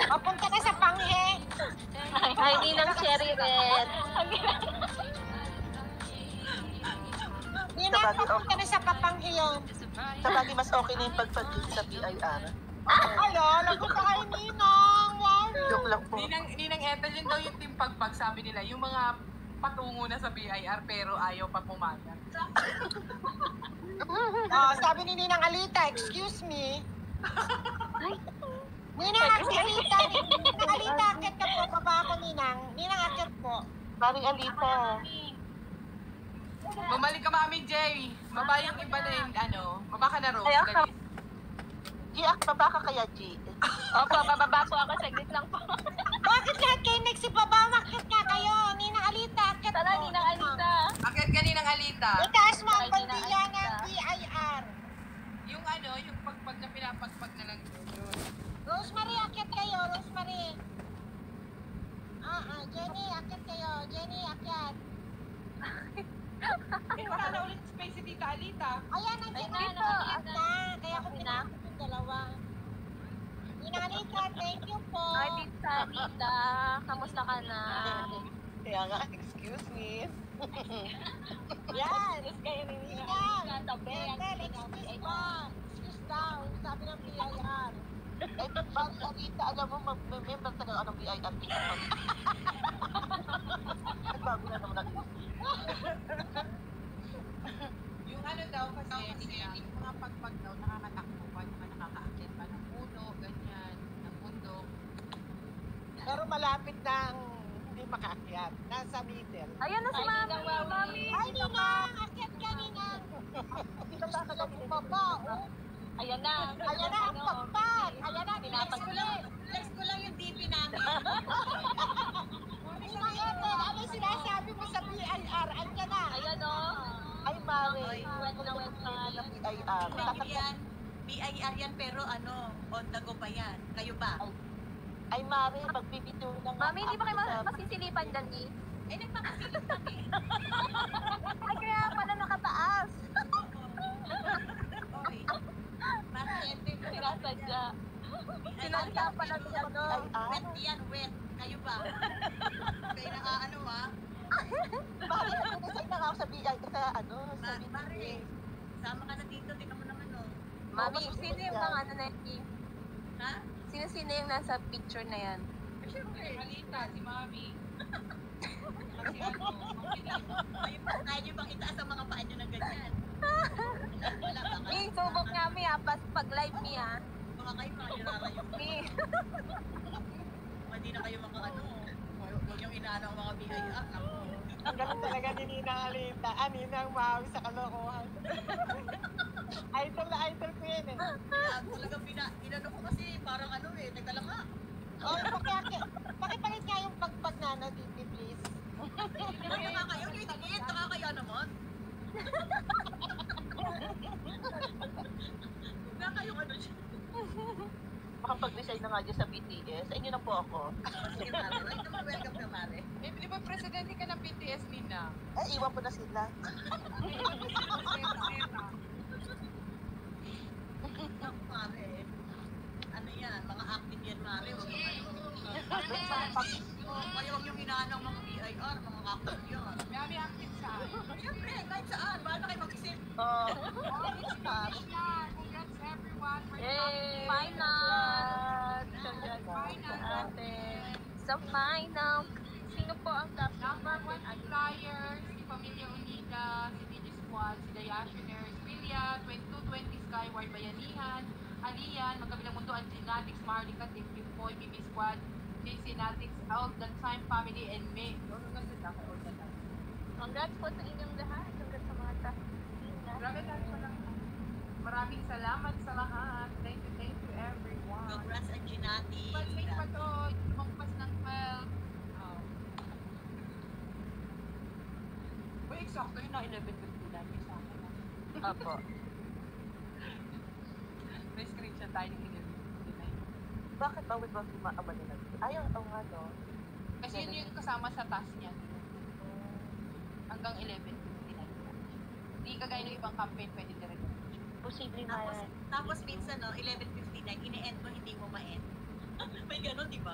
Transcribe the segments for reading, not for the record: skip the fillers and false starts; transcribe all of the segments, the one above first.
Papunta ka sa Panghe. Ay, Ninang Cherry Red. Ninang, papunta na sa Papanghe yun. Sabagay, mas okay na yung pagpag-gift sa BIR. Alo, lagot ka kay Ninang. Wow. Joke lang po. Ninang Evelyn daw yung team pagpag, sabi nila, yung mga patungo na sa BIR pero ayaw pa pumayag. Sabi ni Ninang Alita, excuse me. Ninang Alita, akit ka po. Baba ako, Ninang. Ninang, akit po. Maring Alita. Bumalik ka, Mami Jay. Baba yung iba na yung baba ka na, Rose. Ay, ako. G, baba ka kaya, G? Opo, bababa po ako. Saglit lang po. Bakit lahat kayo nagsibaba? Makit nga kayo. Ninang Alita, akit po. Tara, Ninang Alita. Akit ka, Ninang Alita. Itaas mo ang Ay, Ninang bandila ng Alita. BIR. Yung yung pagpag na pinapagpag na lang yun. Rosemary, akit kayo. Rosemary. Jenny, akit kayo. Jenny, akit. Wala na ulit space si Tita Alita. Ayan, nandiyan Ay, dito. na, Akit na. Kaya ako Okay na. pinakit yung dalawa. Ninang Alita, thank you po. Ay, Tita Alita. Kamusta ka na? Kaya nga, excuse me. Yan. Excuse kayo ni Ninang Yan. Alita. Tabi. Betel, excuse mo. Excuse daw. Sabi ng BIR. Eh, Maring Alita, alam mo, member talaga anong BIR. Nagbago na naman natin. Yung daw kasi, yung mga pagpag daw, nakakatakbo pa, mga nakakaakit pa ng puno, ganyan, ng bundok. Pero malapit ng hindi makaakyat. Nasa middle. Ayan na si Ay, Mami. Ninang Mami. Ay, Ninang! Akyat ka, Ninang! Hindi ka talaga bumaba, oh. Ayan na. Ayan na ang pagpag. Ayan na, Pinapag- flex ko lang yung DP namin. Ninang Ethel, ano sinasabi mo sa BIR? Andiyan na. Ayan o. Ay, Mare. Wet na wet pa. Ng BIR. BIR yan pero on the go pa yan. Kayo ba? Ay, Mare, magbibito lang. Mami, hindi ba kayo masisilipan dyan eh? Eh, nagpapasilit kami. Ay, kaya pala nakataas. Okay. Bakit? Sinasadya. Sinadya pala siya doon. Wet yan, wet. Kayo ba? Kayo na Mare, nag-design na nga ako sa BIR. Sa sa Mare, sama ka na dito. Tingnan mo naman, oh. Mami, sino yung mga ano na yun? Ha? Sino yung nasa picture na yan? Eh, syempre. Alita, si Mami. Kasi Kaya nyo bang itaas ang mga paa nyo ng ganyan? Wala ba Mi, subok nga mi ha. Pag live mi ha. Mga kayo, mga nilalayo. Mi. Hindi na kayo huwag yung inaano ang mga BIR. Ako. Ang galing talaga ni Ninang Alita. Ninang Maui sa kalokohan. Idol na idol ko yan eh. Kaya talagang inano ko kasi parang teka lang nga. Pakipalit nga yung pagpag na DP, please. Nakakayo, kinikit, nakakaya naman. Nakakayong siya. Makapag-design na nga dyan sa BTS. Sa inyo na po ako. Sige, Mare. Welcome na, Mare. di ba presidente ka ng BTS, Nina? Ay, iwan ko na sila. Mare. Ano yan? Mga active yan, Mare. Huwag yung inaanong mga BIR, mga active yan. Mami, active saan? Siyempre, kahit saan. Bahala kayo mag-isip. Congrats everyone for Yay! Final! Sa final. Sino po ang top Number 1 flyers, si Pamilya Unida, si Digi Squad, si Dayationers, Vilya, 2220 Skyward Bayanihan, Alian, Magkabilang Mundo, Antinatics, Marlica, Team Pimpoy, BB Squad, JC Natics, All the Time Family, and May. All the time. Congrats po sa inyong lahat. Congrats sa mga top. Maraming salamat sa lahat. Thank you everyone. Congrats ang Ginati. Pag-make pa to, lumagpas ng 12. Uy, eksakto yun na 11:59 sa akin. Opo. May screenshot tayo ng 11:59. Bakit bawal ba kumaama nila? Ayaw, nga, no? Kasi yun yung kasama sa task niya. Hanggang 11:59. Hindi kagaya ng ibang campaign pwede direct. Posible na yan. Tapos minsan, 11:59, ine-end mo, hindi mo ma-end. May ganun, di ba?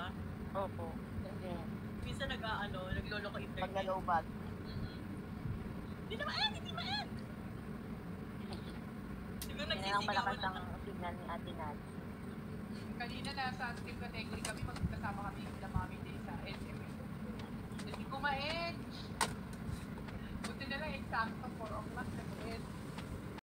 Opo. Minsan nagloloko Pag internet. nalobad. Hindi na maan, hindi maan. Siguro Hindi na lang malakas nagsisigawan ang signal ni Ate Nat. Kanina nasa steam category kami, magkasama kami sa mami day sa SM. Hindi ko ma-edge. Buti na lang eksakto